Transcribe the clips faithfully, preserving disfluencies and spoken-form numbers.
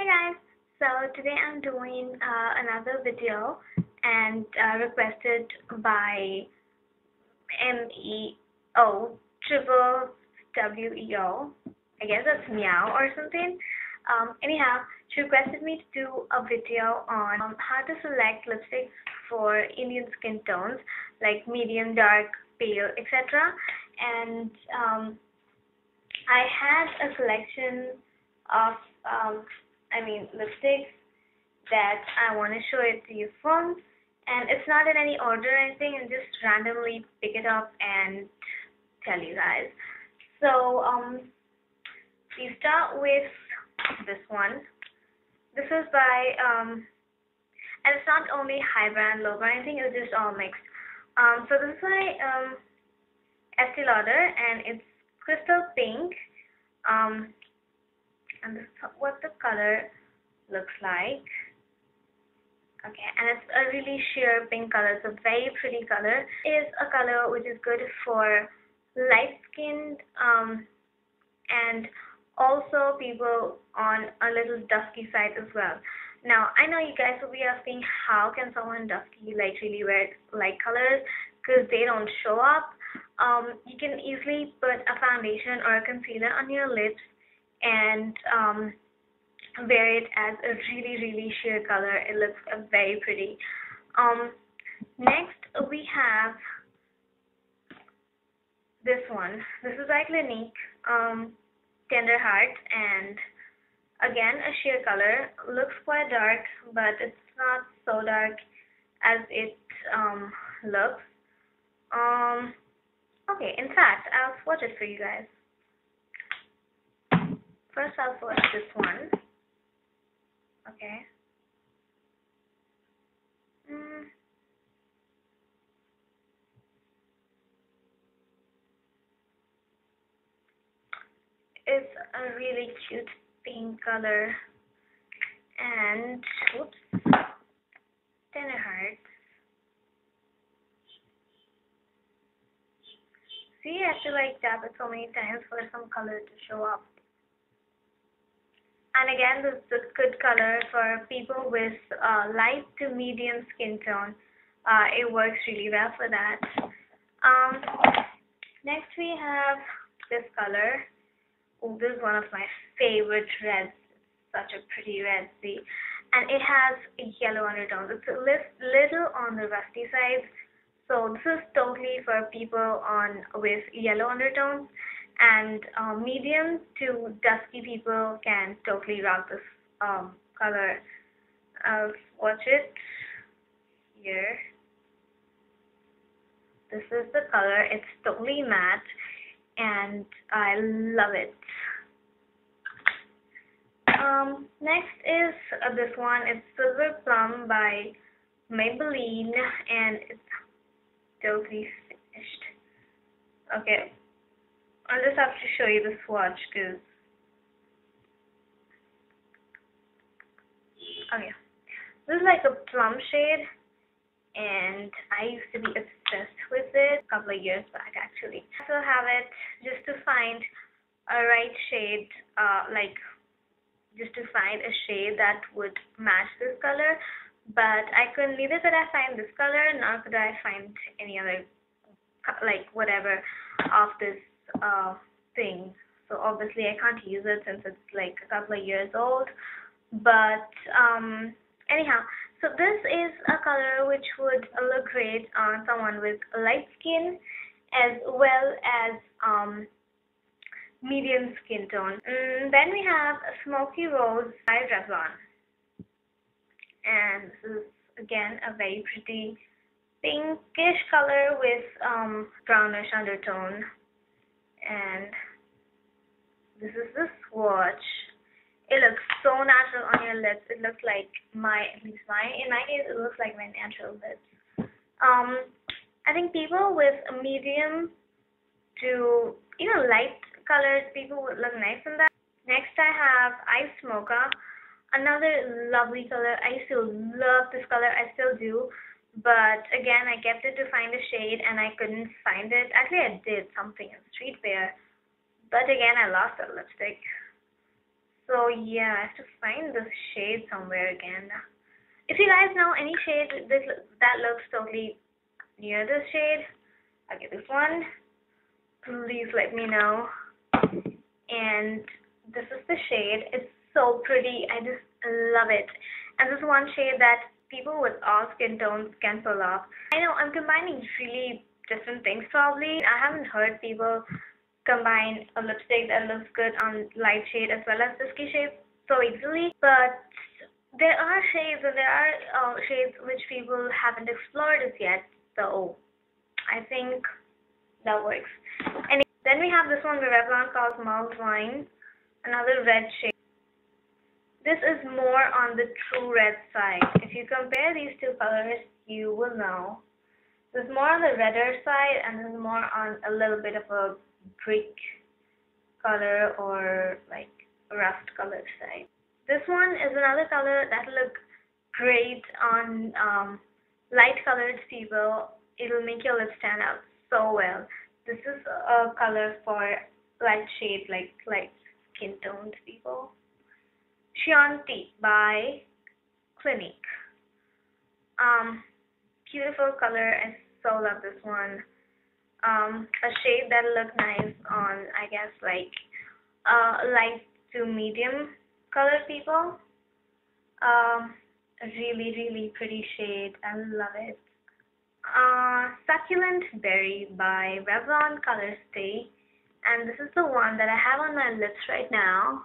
Hey guys, so today I'm doing uh, another video and uh, requested by M E O triple W E O. I guess that's meow or something. Um, anyhow, she requested me to do a video on um, how to select lipsticks for Indian skin tones like medium, dark, pale, et cetera. And um, I had a collection of um, I mean lipsticks that I want to show it to you from, and it's not in any order or anything, and just randomly pick it up and tell you guys. So um, we start with this one. This is by um, and it's not only high brand, low brand, anything, it's just all mixed. Um, so this is by um, Estee Lauder, and it's crystal pink. Um, and this is what the color looks like. Okay, and it's a really sheer pink color. It's a very pretty color. It is a color which is good for light-skinned um, and also people on a little dusky side as well. Now, I know you guys will be asking, how can someone dusky like really wear light colors? Because they don't show up. Um, you can easily put a foundation or a concealer on your lips and um, wear it as a really really sheer color. It looks uh, very pretty. Um, next we have this one. This is by Clinique, um, Tender Heart, and again a sheer color. Looks quite dark, but it's not so dark as it um, looks. Um, okay, in fact, I'll swatch it for you guys. First I'll swatch this one. Okay. Mm. It's a really cute pink color, and oops, Tender Heart. See, I have to like tap it so many times for some color to show up. And again, this is a good color for people with uh, light to medium skin tone. Uh, it works really well for that. Um, next we have this color. Oh, this is one of my favorite reds. It's such a pretty red, see? And it has a yellow undertone. It's a little on the rusty side. So this is totally for people on with yellow undertones. And uh, medium to dusky people can totally rock this um, color. I'll swatch it here. This is the color. It's totally matte, and I love it. Um, next is uh, this one. It's Silver Plum by Maybelline, and it's totally finished. Okay. I'll just have to show you the swatch, because okay, this is like a plum shade, and I used to be obsessed with it a couple of years back actually. I still have it, just to find a right shade, uh, like just to find a shade that would match this color, but I couldn't. Neither could I find this color, nor could I find any other, like whatever of this uh thing. So obviously I can't use it since it's like a couple of years old. But um anyhow, so this is a color which would look great on someone with light skin as well as um medium skin tone. Mm, then we have a Smoky Rose by Revlon, and this is again a very pretty pinkish color with um brownish undertone. And this is the swatch. It looks so natural on your lips. It looks like my, at least my, in my case, it looks like my natural lips. Um, I think people with a medium to, you know, light colors, people would look nice in that. Next I have Ice Mocha, another lovely color. I still love this color. I still do. But again, I kept it to find a shade, and I couldn't find it. Actually, I did something in Street Fair, but again, I lost that lipstick. So yeah, I have to find this shade somewhere again. If you guys know any shade this, that looks totally near this shade, okay, this one, please let me know. And this is the shade. It's so pretty. I just love it. And this is one shade that people with all skin tones can pull off. I know I'm combining really different things probably. I haven't heard people combine a lipstick that looks good on light shade as well as dusky shade so easily, but there are shades and there are uh, shades which people haven't explored as yet, so I think that works. And then we have this one by Revlon called Mulled Wine, another red shade. This is more on the true red side. If you compare these two colors, you will know. This is more on the redder side and this is more on a little bit of a brick color or like rust colored side. This one is another color that will look great on um, light colored people. It'll make your lips stand out so well. This is a color for light shade, like light skin toned people. Chianti by Clinique. Um, beautiful color. I so love this one. Um, a shade that'll look nice on, I guess, like uh, light to medium colored people. Um, a really, really pretty shade. I love it. Uh, Succulent Berry by Revlon Color Stay. And this is the one that I have on my lips right now.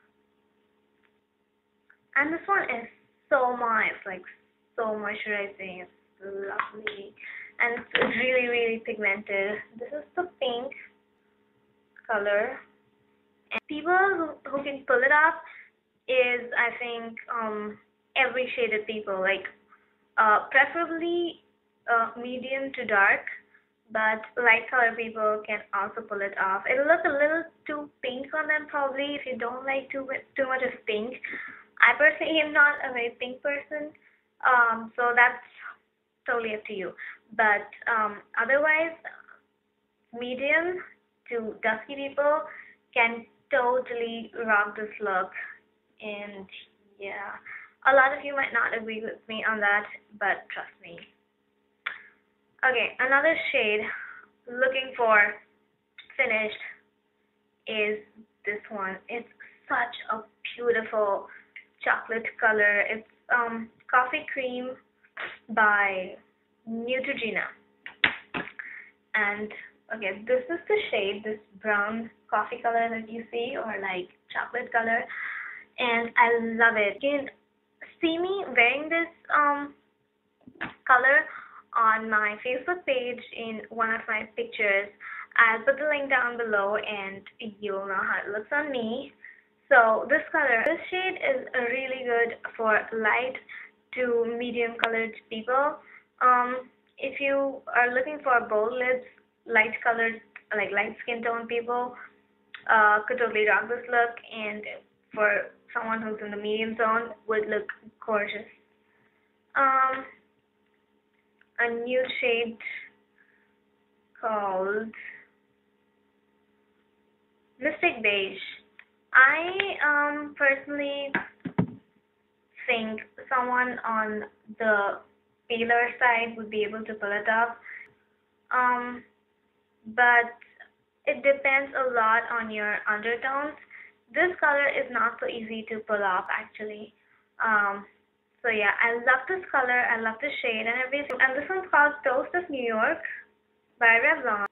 And this one is so nice, like so moisturizing. It's lovely. And it's really, really pigmented. This is the pink color. And people who, who can pull it off is, I think, um, every shade of people. Like, uh, preferably uh, medium to dark, but light color people can also pull it off. It'll look a little too pink on them probably if you don't like too, too much of pink. I personally am not a very pink person, um, so that's totally up to you. But um, otherwise, medium to dusky people can totally rock this look. And yeah, a lot of you might not agree with me on that, but trust me. Okay, another shade looking for finished is this one. It's such a beautiful chocolate color. It's um, Coffee Cream by Neutrogena. And okay, this is the shade, this brown coffee color that you see, or like chocolate color, and I love it. You can see me wearing this um color on my Facebook page in one of my pictures. I'll put the link down below and you'll know how it looks on me. So this color, this shade is really good for light to medium colored people. Um, if you are looking for bold lips, light colored, like light skin tone people, uh, could totally rock this look, and for someone who's in the medium zone, would look gorgeous. Um, a new shade called Mystic Beige. I um personally think someone on the paler side would be able to pull it off. Um, but it depends a lot on your undertones. This color is not so easy to pull off actually. Um, so yeah, I love this color, I love the shade and everything. And this one's called Toast of New York by Revlon.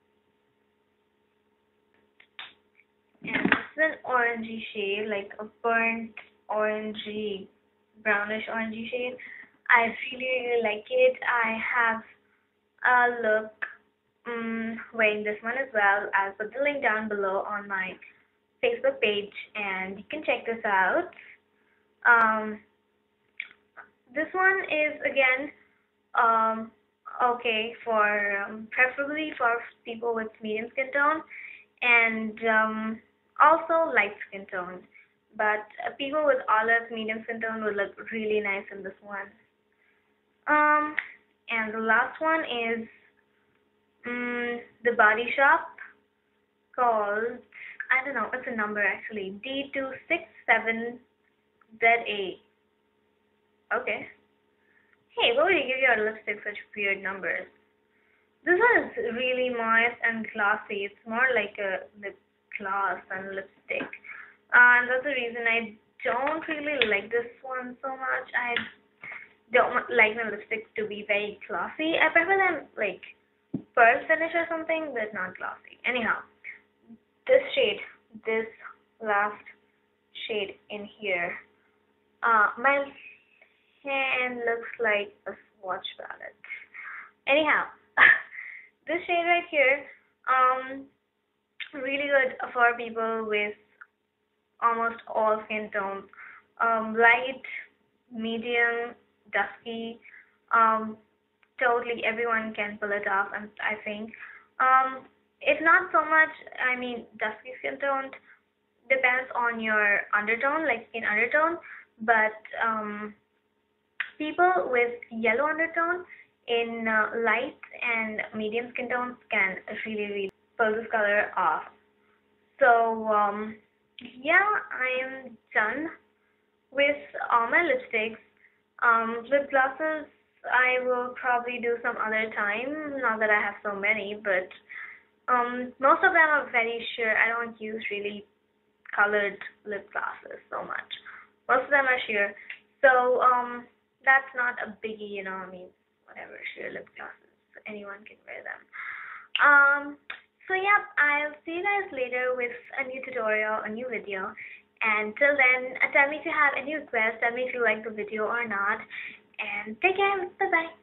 And this is an orangey shade, like a burnt orangey, brownish orangey shade. I really, really like it. I have a look um, wearing this one as well. I'll put the link down below on my Facebook page and you can check this out. Um, this one is again um, okay for um, preferably for people with medium skin tone and um, also light skin tone. But uh, people with olive medium skin tone would look really nice in this one. Um, and the last one is um, the Body Shop called I don't know, it's a number actually. D two six seven Z A. Okay. Hey, why would you give your lipstick such weird numbers? This one is really moist and glossy. It's more like a lip gloss than lipstick. Uh, and that's the reason I don't really like this one so much. I don't like my lipsticks to be very glossy. I prefer them like pearl finish or something, but not glossy. Anyhow, this shade, this last shade in here, uh, my hand looks like a swatch palette. Anyhow, this shade right here, um, really good for people with almost all skin tones, um, light, medium, dusky. Um, totally everyone can pull it off, and I think. Um, if not so much, I mean, dusky skin tone depends on your undertone, like skin undertone, but um, people with yellow undertone in uh, light and medium skin tones can really, really pull this color off. So, um, yeah, I am done with all my lipsticks. Um, lip glosses, I will probably do some other time, not that I have so many, but um, most of them are very sheer. I don't use really colored lip glosses so much. Most of them are sheer. So, um, that's not a biggie, you know, I mean, whatever, sheer lip glosses, anyone can wear them. Um, so yeah, I'll see you guys later with a new tutorial, a new video. And till then, tell me if you have any requests, tell me if you like the video or not, and take care, bye bye.